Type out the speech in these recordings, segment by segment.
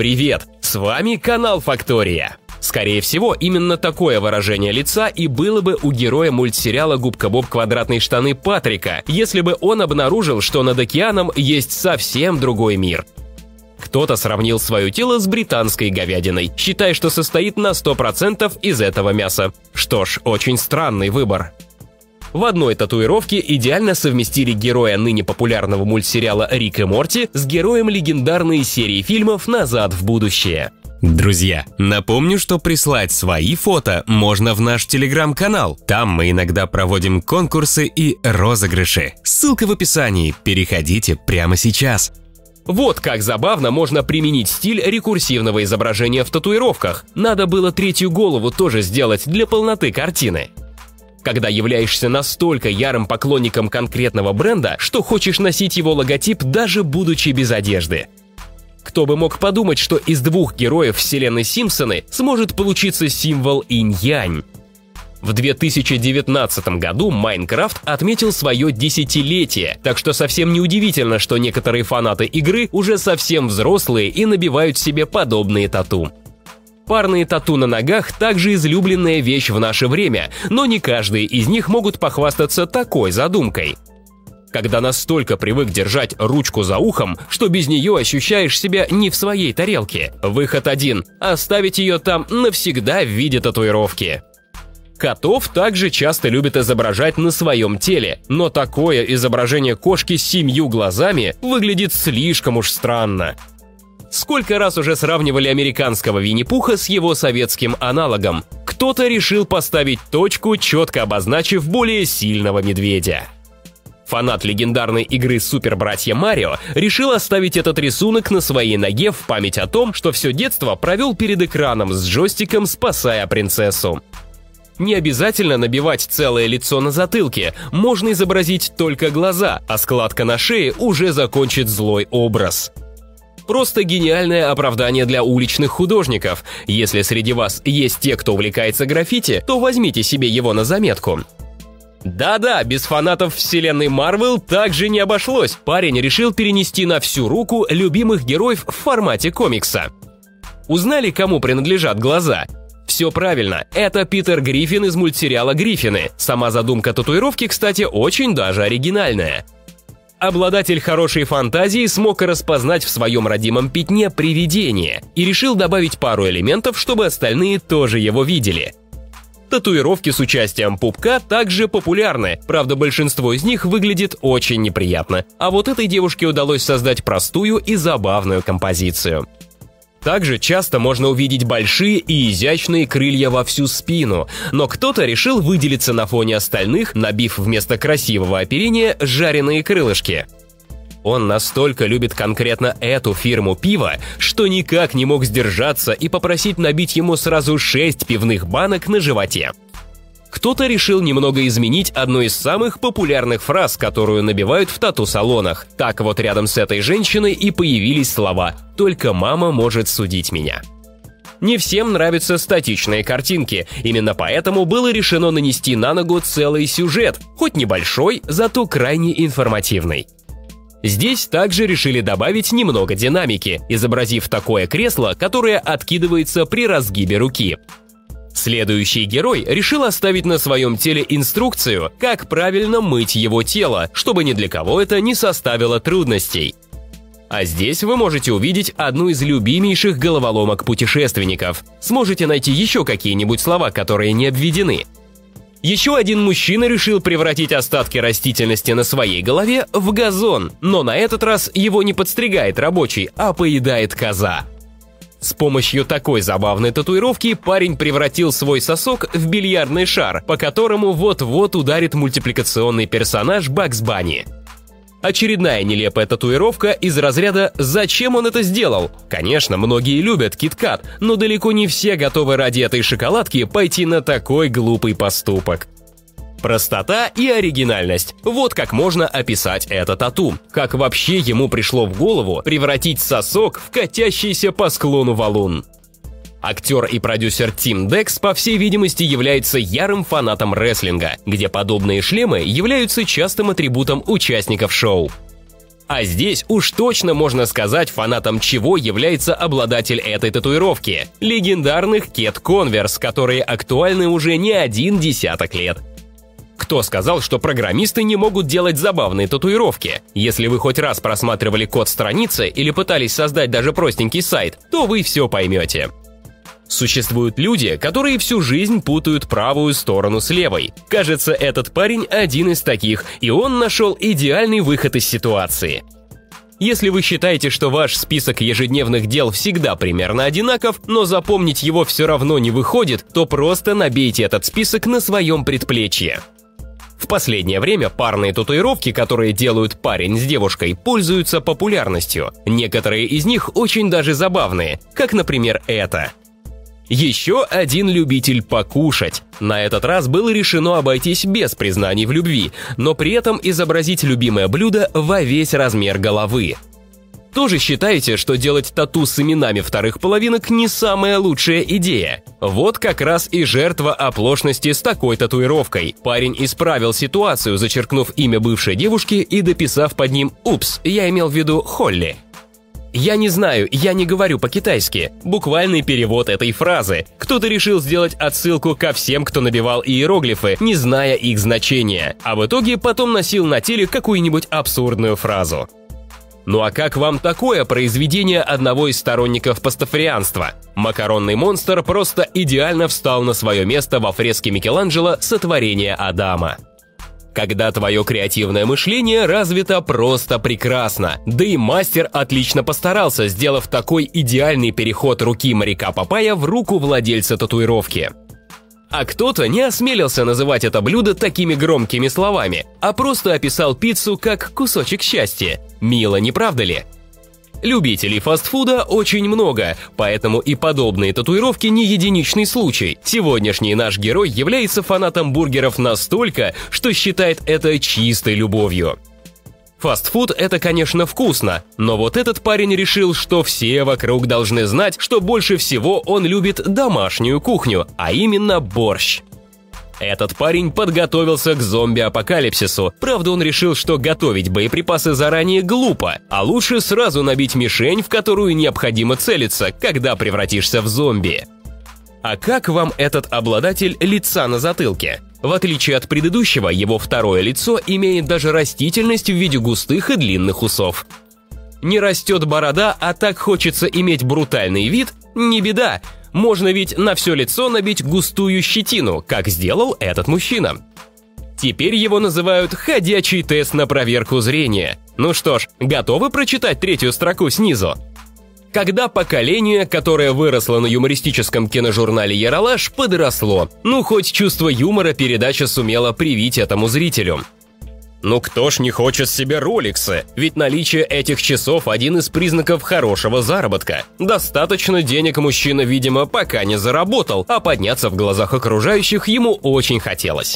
Привет! С вами канал Фактория. Скорее всего, именно такое выражение лица и было бы у героя мультсериала «Губка Боб. Квадратные штаны» Патрика, если бы он обнаружил, что над океаном есть совсем другой мир. Кто-то сравнил свое тело с британской говядиной, считая, что состоит на 100% из этого мяса. Что ж, очень странный выбор. В одной татуировке идеально совместили героя ныне популярного мультсериала «Рик и Морти» с героем легендарной серии фильмов «Назад в будущее». Друзья, напомню, что прислать свои фото можно в наш телеграм-канал. Там мы иногда проводим конкурсы и розыгрыши. Ссылка в описании, переходите прямо сейчас. Вот как забавно можно применить стиль рекурсивного изображения в татуировках. Надо было третью голову тоже сделать для полноты картины. Когда являешься настолько ярым поклонником конкретного бренда, что хочешь носить его логотип, даже будучи без одежды. Кто бы мог подумать, что из двух героев вселенной Симпсоны сможет получиться символ инь-янь. В 2019 году Майнкрафт отметил свое 10-летие, так что совсем неудивительно, что некоторые фанаты игры уже совсем взрослые и набивают себе подобные тату. Парные тату на ногах также излюбленная вещь в наше время, но не каждый из них могут похвастаться такой задумкой. Когда настолько привык держать ручку за ухом, что без нее ощущаешь себя не в своей тарелке. Выход один – оставить ее там навсегда в виде татуировки. Котов также часто любят изображать на своем теле, но такое изображение кошки с 7 глазами выглядит слишком уж странно. Сколько раз уже сравнивали американского Винни-Пуха с его советским аналогом. Кто-то решил поставить точку, четко обозначив более сильного медведя. Фанат легендарной игры «Супер Братья Марио» решил оставить этот рисунок на своей ноге в память о том, что все детство провел перед экраном с джойстиком, спасая принцессу. Не обязательно набивать целое лицо на затылке, можно изобразить только глаза, а складка на шее уже закончит злой образ. Просто гениальное оправдание для уличных художников. Если среди вас есть те, кто увлекается граффити, то возьмите себе его на заметку. Да-да, без фанатов вселенной Марвел также не обошлось. Парень решил перенести на всю руку любимых героев в формате комикса. Узнали, кому принадлежат глаза? Все правильно, это Питер Гриффин из мультсериала «Гриффины». Сама задумка татуировки, кстати, очень даже оригинальная. Обладатель хорошей фантазии смог распознать в своем родимом пятне привидение и решил добавить пару элементов, чтобы остальные тоже его видели. Татуировки с участием пупка также популярны, правда, большинство из них выглядит очень неприятно, а вот этой девушке удалось создать простую и забавную композицию. Также часто можно увидеть большие и изящные крылья во всю спину, но кто-то решил выделиться на фоне остальных, набив вместо красивого оперения жареные крылышки. Он настолько любит конкретно эту фирму пива, что никак не мог сдержаться и попросить набить ему сразу 6 пивных банок на животе. Кто-то решил немного изменить одну из самых популярных фраз, которую набивают в тату-салонах. Так вот рядом с этой женщиной и появились слова «Только мама может судить меня». Не всем нравятся статичные картинки, именно поэтому было решено нанести на ногу целый сюжет, хоть небольшой, зато крайне информативный. Здесь также решили добавить немного динамики, изобразив такое кресло, которое откидывается при разгибе руки. Следующий герой решил оставить на своем теле инструкцию, как правильно мыть его тело, чтобы ни для кого это не составило трудностей. А здесь вы можете увидеть одну из любимейших головоломок путешественников. Сможете найти еще какие-нибудь слова, которые не обведены. Еще один мужчина решил превратить остатки растительности на своей голове в газон, но на этот раз его не подстригает рабочий, а поедает коза. С помощью такой забавной татуировки парень превратил свой сосок в бильярдный шар, по которому вот-вот ударит мультипликационный персонаж Бакс Банни. Очередная нелепая татуировка из разряда «Зачем он это сделал?». Конечно, многие любят Кит-Кат, но далеко не все готовы ради этой шоколадки пойти на такой глупый поступок. Простота и оригинальность – вот как можно описать это тату. Как вообще ему пришло в голову превратить сосок в катящийся по склону валун. Актер и продюсер Тим Декс, по всей видимости, является ярым фанатом рестлинга, где подобные шлемы являются частым атрибутом участников шоу. А здесь уж точно можно сказать, фанатом чего является обладатель этой татуировки – легендарных Cat Converse, которые актуальны уже не один десяток лет. Кто сказал, что программисты не могут делать забавные татуировки? Если вы хоть раз просматривали код страницы или пытались создать даже простенький сайт, то вы все поймете. Существуют люди, которые всю жизнь путают правую сторону с левой. Кажется, этот парень один из таких, и он нашел идеальный выход из ситуации. Если вы считаете, что ваш список ежедневных дел всегда примерно одинаков, но запомнить его все равно не выходит, то просто набейте этот список на своем предплечье. В последнее время парные татуировки, которые делают парень с девушкой, пользуются популярностью. Некоторые из них очень даже забавные, как, например, это. Еще один любитель покушать. На этот раз было решено обойтись без признаний в любви, но при этом изобразить любимое блюдо во весь размер головы. Тоже считаете, что делать тату с именами вторых половинок не самая лучшая идея? Вот как раз и жертва оплошности с такой татуировкой. Парень исправил ситуацию, зачеркнув имя бывшей девушки и дописав под ним «Упс, я имел в виду Холли». Я не знаю, я не говорю по-китайски. Буквальный перевод этой фразы. Кто-то решил сделать отсылку ко всем, кто набивал иероглифы, не зная их значения, а в итоге потом носил на теле какую-нибудь абсурдную фразу. Ну а как вам такое произведение одного из сторонников пастафарианства? Макаронный монстр просто идеально встал на свое место во фреске Микеланджело «Сотворение Адама». Когда твое креативное мышление развито просто прекрасно. Да и мастер отлично постарался, сделав такой идеальный переход руки моряка Папайя в руку владельца татуировки. А кто-то не осмелился называть это блюдо такими громкими словами, а просто описал пиццу как кусочек счастья. Мило, не правда ли? Любителей фастфуда очень много, поэтому и подобные татуировки не единичный случай. Сегодняшний наш герой является фанатом бургеров настолько, что считает это чистой любовью. Фастфуд – это, конечно, вкусно, но вот этот парень решил, что все вокруг должны знать, что больше всего он любит домашнюю кухню, а именно борщ. Этот парень подготовился к зомби-апокалипсису. Правда, он решил, что готовить боеприпасы заранее глупо, а лучше сразу набить мишень, в которую необходимо целиться, когда превратишься в зомби. А как вам этот обладатель лица на затылке? В отличие от предыдущего, его второе лицо имеет даже растительность в виде густых и длинных усов. Не растет борода, а так хочется иметь брутальный вид? Не беда. Можно ведь на все лицо набить густую щетину, как сделал этот мужчина. Теперь его называют «ходячий тест на проверку зрения». Ну что ж, готовы прочитать третью строку снизу? Когда поколение, которое выросло на юмористическом киножурнале «Ералаш», подросло, ну хоть чувство юмора передача сумела привить этому зрителю. Ну кто ж не хочет себе роликсы? Ведь наличие этих часов – один из признаков хорошего заработка. Достаточно денег мужчина, видимо, пока не заработал, а подняться в глазах окружающих ему очень хотелось.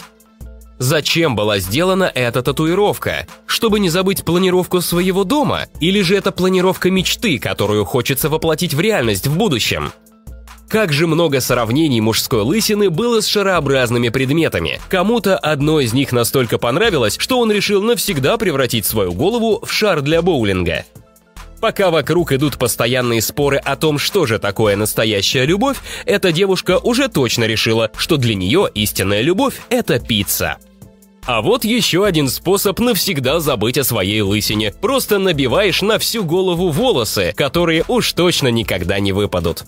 Зачем была сделана эта татуировка? Чтобы не забыть планировку своего дома? Или же это планировка мечты, которую хочется воплотить в реальность в будущем? Как же много сравнений мужской лысины было с шарообразными предметами. Кому-то одно из них настолько понравилось, что он решил навсегда превратить свою голову в шар для боулинга. Пока вокруг идут постоянные споры о том, что же такое настоящая любовь, эта девушка уже точно решила, что для нее истинная любовь – это пицца. А вот еще один способ навсегда забыть о своей лысине. Просто набиваешь на всю голову волосы, которые уж точно никогда не выпадут.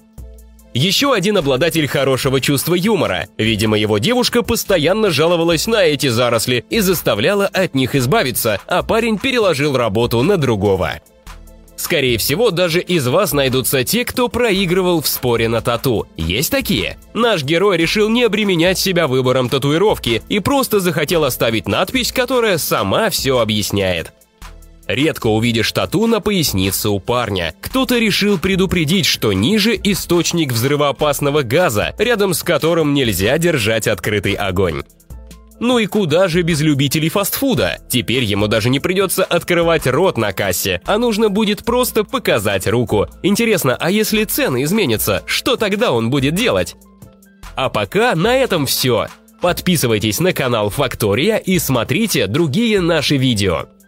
Еще один обладатель хорошего чувства юмора. Видимо, его девушка постоянно жаловалась на эти заросли и заставляла от них избавиться, а парень переложил работу на другого. Скорее всего, даже из вас найдутся те, кто проигрывал в споре на тату. Есть такие? Наш герой решил не обременять себя выбором татуировки и просто захотел оставить надпись, которая сама все объясняет. Редко увидишь тату на пояснице у парня. Кто-то решил предупредить, что ниже источник взрывоопасного газа, рядом с которым нельзя держать открытый огонь. Ну и куда же без любителей фастфуда? Теперь ему даже не придется открывать рот на кассе, а нужно будет просто показать руку. Интересно, а если цены изменятся, что тогда он будет делать? А пока на этом все. Подписывайтесь на канал Фактория и смотрите другие наши видео.